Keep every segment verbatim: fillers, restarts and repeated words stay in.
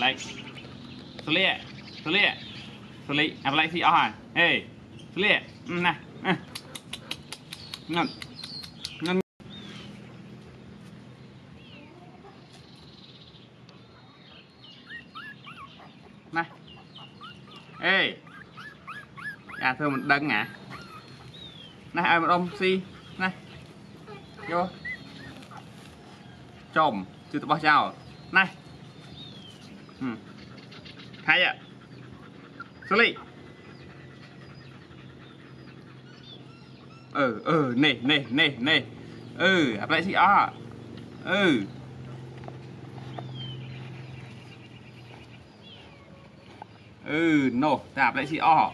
lại số lệ số lệ số lệ à lại phi ở hả ê số lệ này ngon ngon này ê à thưa mình đăng à này ai một ông si này vô chồm chưa tụi bao chào này ừ. Hay ạ xử lý ừ ừ nè nè nè nè ừ áp lại gì à ừ ừ no áp lại gì à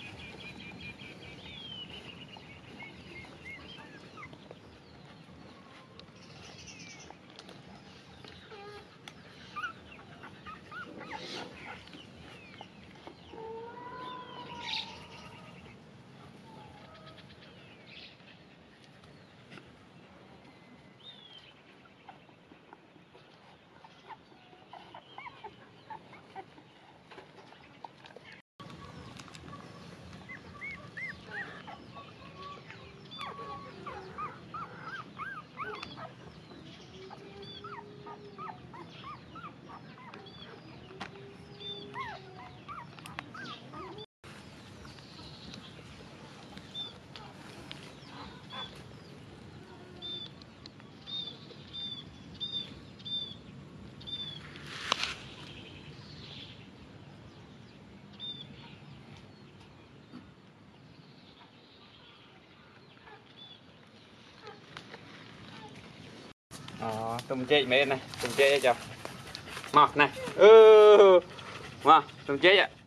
ờ tôm chết mấy này tôm chết cho mọt này ừ mà tôm chết ạ